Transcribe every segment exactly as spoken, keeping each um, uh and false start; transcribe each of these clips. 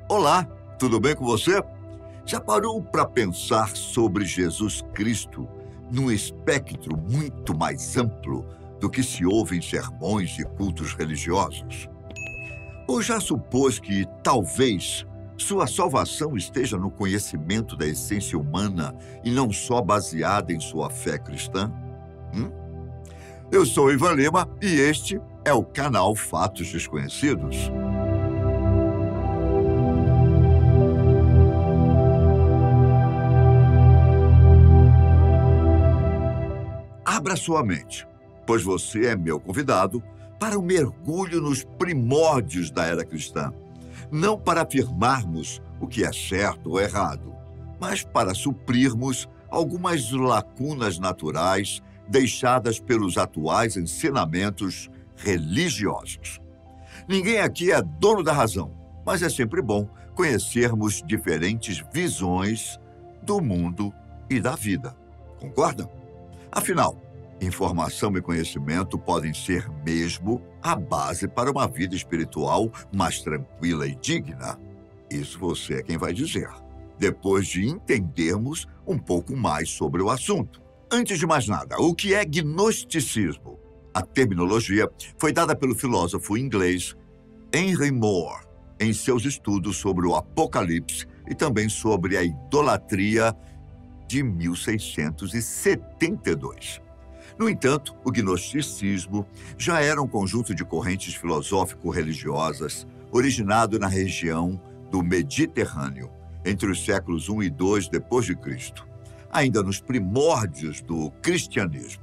Olá, tudo bem com você? Já parou para pensar sobre Jesus Cristo num espectro muito mais amplo do que se ouve em sermões e cultos religiosos? Ou já supôs que, talvez, sua salvação esteja no conhecimento da essência humana e não só baseada em sua fé cristã? Hum? Eu sou Ivan Lima e este é o canal Fatos Desconhecidos. Abra sua mente, pois você é meu convidado para um mergulho nos primórdios da era cristã. Não para afirmarmos o que é certo ou errado, mas para suprirmos algumas lacunas naturais deixadas pelos atuais ensinamentos religiosos. Ninguém aqui é dono da razão, mas é sempre bom conhecermos diferentes visões do mundo e da vida. Concorda? Afinal, informação e conhecimento podem ser mesmo a base para uma vida espiritual mais tranquila e digna. Isso você é quem vai dizer, depois de entendermos um pouco mais sobre o assunto. Antes de mais nada, o que é gnosticismo? A terminologia foi dada pelo filósofo inglês Henry Moore em seus estudos sobre o Apocalipse e também sobre a idolatria de mil seiscentos e setenta e dois. No entanto, o gnosticismo já era um conjunto de correntes filosófico-religiosas originado na região do Mediterrâneo, entre os séculos um e dois depois de Cristo, ainda nos primórdios do cristianismo.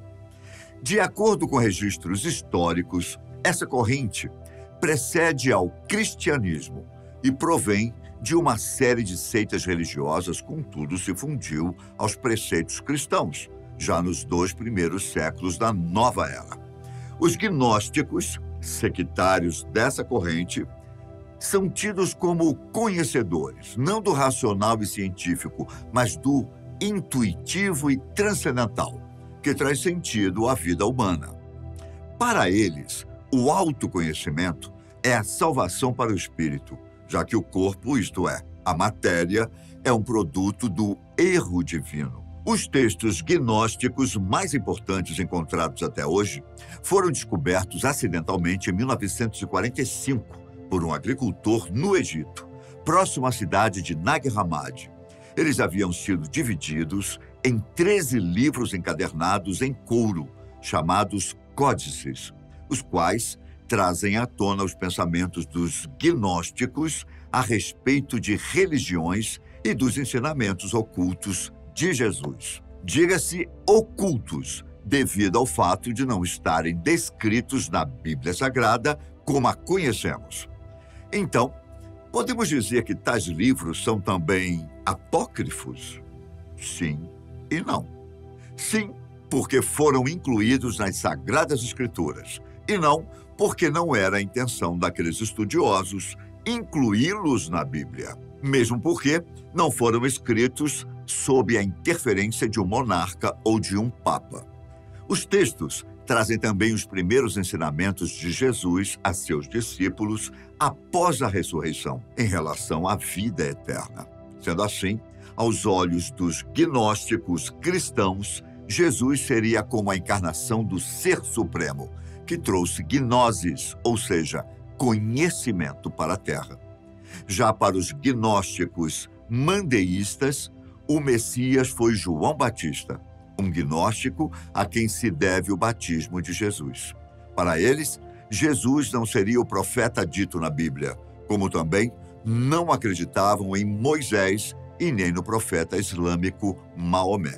De acordo com registros históricos, essa corrente precede ao cristianismo e provém de uma série de seitas religiosas, contudo se fundiu aos preceitos cristãos, já nos dois primeiros séculos da nova era. Os gnósticos, sectários dessa corrente, são tidos como conhecedores, não do racional e científico, mas do intuitivo e transcendental, que traz sentido à vida humana. Para eles, o autoconhecimento é a salvação para o espírito, já que o corpo, isto é, a matéria, é um produto do erro divino. Os textos gnósticos mais importantes encontrados até hoje foram descobertos acidentalmente em mil novecentos e quarenta e cinco por um agricultor no Egito, próximo à cidade de Nag Hammadi. Eles haviam sido divididos em treze livros encadernados em couro, chamados códices, os quais trazem à tona os pensamentos dos gnósticos a respeito de religiões e dos ensinamentos ocultos de Jesus. Diga-se ocultos, devido ao fato de não estarem descritos na Bíblia Sagrada como a conhecemos. Então, podemos dizer que tais livros são também apócrifos? Sim e não. Sim, porque foram incluídos nas Sagradas Escrituras, e não porque não era a intenção daqueles estudiosos incluí-los na Bíblia, mesmo porque não foram escritos sob a interferência de um monarca ou de um papa. Os textos trazem também os primeiros ensinamentos de Jesus a seus discípulos após a ressurreição, em relação à vida eterna. Sendo assim, aos olhos dos gnósticos cristãos, Jesus seria como a encarnação do Ser Supremo, que trouxe gnosis, ou seja, conhecimento para a Terra. Já para os gnósticos mandeístas, o Messias foi João Batista, um gnóstico a quem se deve o batismo de Jesus. Para eles, Jesus não seria o profeta dito na Bíblia, como também não acreditavam em Moisés e nem no profeta islâmico Maomé.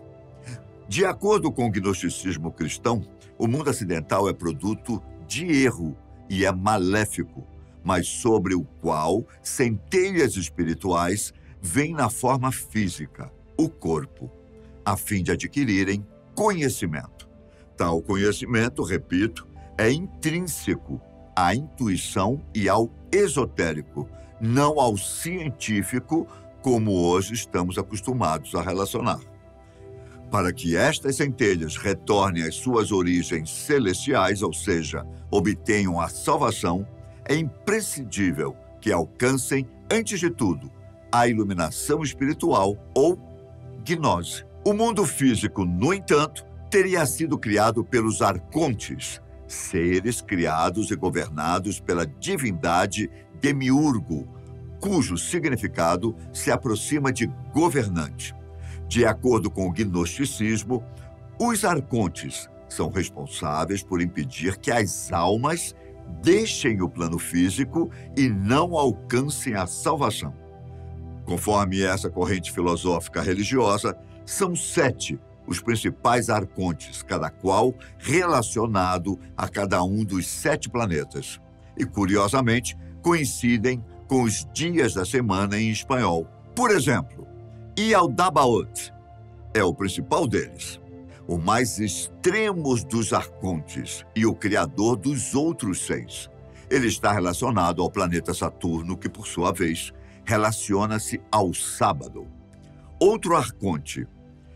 De acordo com o gnosticismo cristão, o mundo ocidental é produto de erro e é maléfico, mas sobre o qual centelhas espirituais vêm na forma física, o corpo, a fim de adquirirem conhecimento. Tal conhecimento, repito, é intrínseco à intuição e ao esotérico, não ao científico, como hoje estamos acostumados a relacionar. Para que estas centelhas retornem às suas origens celestiais, ou seja, obtenham a salvação, é imprescindível que alcancem antes de tudo, a iluminação espiritual ou gnose. O mundo físico, no entanto, teria sido criado pelos arcontes, seres criados e governados pela divindade Demiurgo, cujo significado se aproxima de governante. De acordo com o gnosticismo, os arcontes são responsáveis por impedir que as almas deixem o plano físico e não alcancem a salvação. Conforme essa corrente filosófica religiosa, são sete os principais arcontes, cada qual relacionado a cada um dos sete planetas. E, curiosamente, coincidem com os dias da semana em espanhol. Por exemplo, Yaldabaoth é o principal deles, o mais extremo dos arcontes e o criador dos outros seis. Ele está relacionado ao planeta Saturno, que, por sua vez, relaciona-se ao sábado. Outro arconte,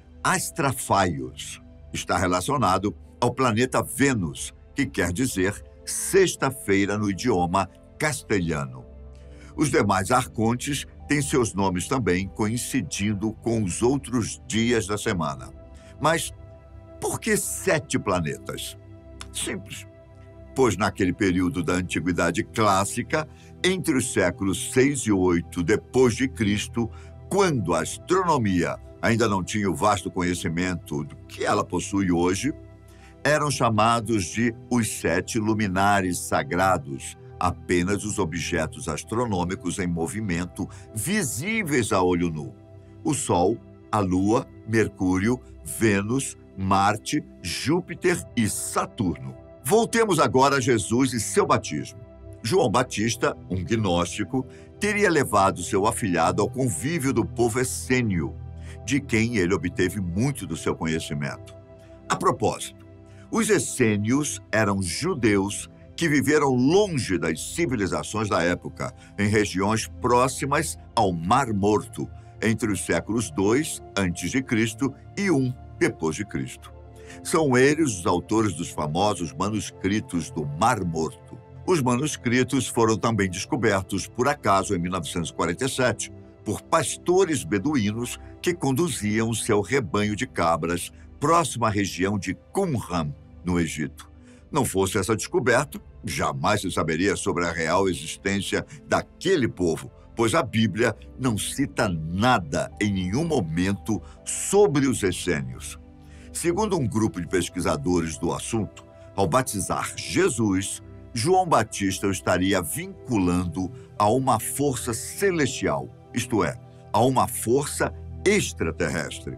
Astrafaios, está relacionado ao planeta Vênus, que quer dizer sexta-feira no idioma castelhano. Os demais arcontes têm seus nomes também coincidindo com os outros dias da semana. Mas por que sete planetas? Simples. Pois naquele período da Antiguidade Clássica, entre os séculos seis e oito depois de Cristo, quando a astronomia ainda não tinha o vasto conhecimento que ela possui hoje, eram chamados de os sete luminares sagrados, apenas os objetos astronômicos em movimento visíveis a olho nu: o Sol, a Lua, Mercúrio, Vênus, Marte, Júpiter e Saturno. Voltemos agora a Jesus e seu batismo. João Batista, um gnóstico, teria levado seu afilhado ao convívio do povo essênio, de quem ele obteve muito do seu conhecimento. A propósito, os essênios eram judeus que viveram longe das civilizações da época, em regiões próximas ao Mar Morto, entre os séculos dois antes de Cristo e um depois de Cristo. São eles os autores dos famosos manuscritos do Mar Morto. Os manuscritos foram também descobertos, por acaso, em mil novecentos e quarenta e sete, por pastores beduínos que conduziam seu rebanho de cabras próximo à região de Qumran, no Egito. Não fosse essa descoberta, jamais se saberia sobre a real existência daquele povo, pois a Bíblia não cita nada em nenhum momento sobre os essênios. Segundo um grupo de pesquisadores do assunto, ao batizar Jesus, João Batista o estaria vinculando a uma força celestial, isto é, a uma força extraterrestre.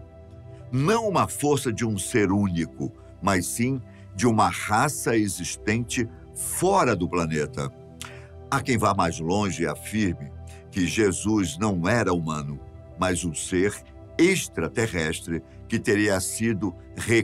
Não uma força de um ser único, mas sim de uma raça existente fora do planeta. Há quem vá mais longe e afirme que Jesus não era humano, mas um ser extraterrestre que teria sido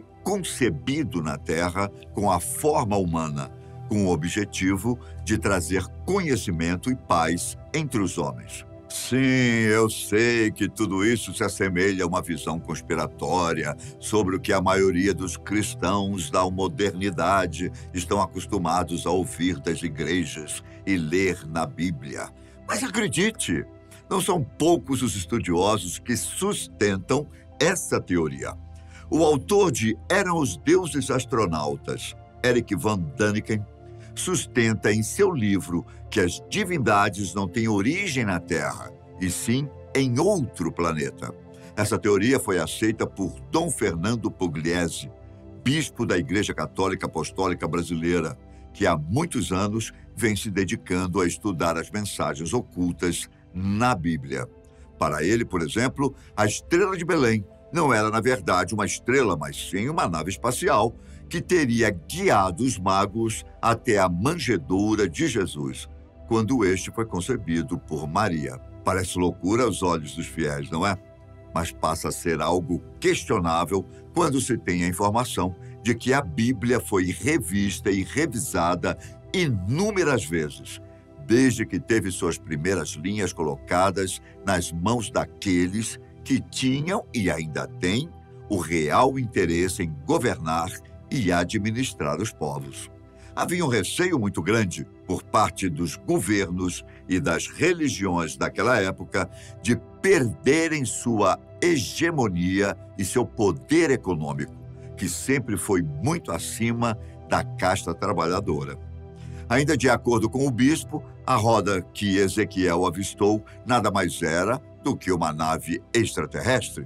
reconcebido na Terra com a forma humana, com o objetivo de trazer conhecimento e paz entre os homens. Sim, eu sei que tudo isso se assemelha a uma visão conspiratória sobre o que a maioria dos cristãos da modernidade estão acostumados a ouvir das igrejas e ler na Bíblia. Mas acredite, não são poucos os estudiosos que sustentam essa teoria. O autor de Eram os Deuses Astronautas, Eric Van Daniken, sustenta em seu livro que as divindades não têm origem na Terra, e sim em outro planeta. Essa teoria foi aceita por Dom Fernando Pugliese, bispo da Igreja Católica Apostólica Brasileira, que há muitos anos vem se dedicando a estudar as mensagens ocultas na Bíblia. Para ele, por exemplo, a estrela de Belém não era, na verdade, uma estrela, mas sim uma nave espacial que teria guiado os magos até a manjedoura de Jesus, quando este foi concebido por Maria. Parece loucura aos olhos dos fiéis, não é? Mas passa a ser algo questionável quando se tem a informação de que a Bíblia foi revista e revisada inúmeras vezes, desde que teve suas primeiras linhas colocadas nas mãos daqueles que tinham e ainda têm o real interesse em governar e administrar os povos. Havia um receio muito grande por parte dos governos e das religiões daquela época de perderem sua hegemonia e seu poder econômico, que sempre foi muito acima da casta trabalhadora. Ainda de acordo com o bispo, a roda que Ezequiel avistou nada mais era do que uma nave extraterrestre.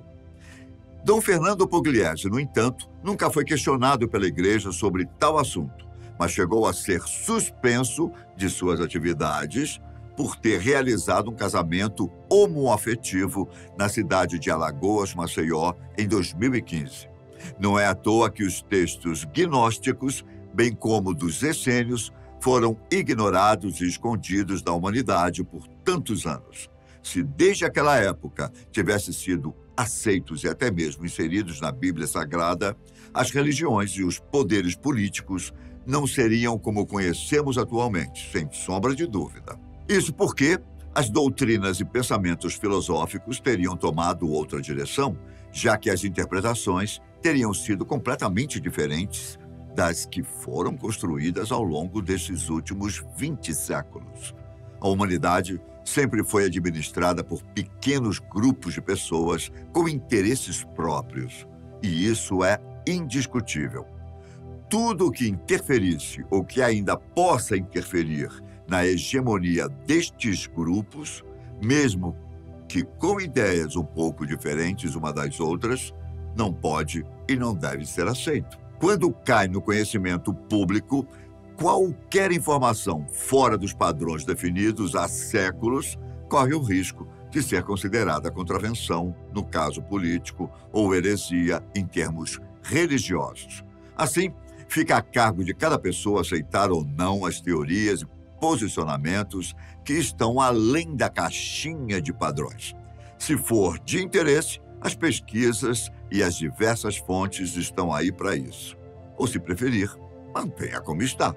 Dom Fernando Pugliese, no entanto, nunca foi questionado pela igreja sobre tal assunto, mas chegou a ser suspenso de suas atividades por ter realizado um casamento homoafetivo na cidade de Alagoas, Maceió, em dois mil e quinze. Não é à toa que os textos gnósticos, bem como dos essênios, foram ignorados e escondidos da humanidade por tantos anos. Se desde aquela época tivessem sido aceitos e até mesmo inseridos na Bíblia Sagrada, as religiões e os poderes políticos não seriam como conhecemos atualmente, sem sombra de dúvida. Isso porque as doutrinas e pensamentos filosóficos teriam tomado outra direção, já que as interpretações teriam sido completamente diferentes das que foram construídas ao longo desses últimos vinte séculos. A humanidade sempre foi administrada por pequenos grupos de pessoas com interesses próprios, e isso é indiscutível. Tudo o que interferisse ou que ainda possa interferir na hegemonia destes grupos, mesmo que com ideias um pouco diferentes uma das outras, não pode e não deve ser aceito. Quando cai no conhecimento público, qualquer informação fora dos padrões definidos há séculos corre o risco de ser considerada contravenção, no caso político, ou heresia em termos religiosos. Assim, fica a cargo de cada pessoa aceitar ou não as teorias e posicionamentos que estão além da caixinha de padrões. Se for de interesse, as pesquisas e as diversas fontes estão aí para isso. Ou, se preferir, mantenha como está.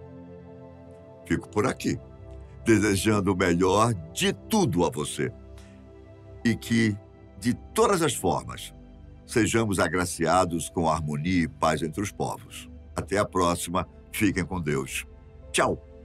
Fico por aqui, desejando o melhor de tudo a você. E que, de todas as formas, sejamos agraciados com harmonia e paz entre os povos. Até a próxima. Fiquem com Deus. Tchau!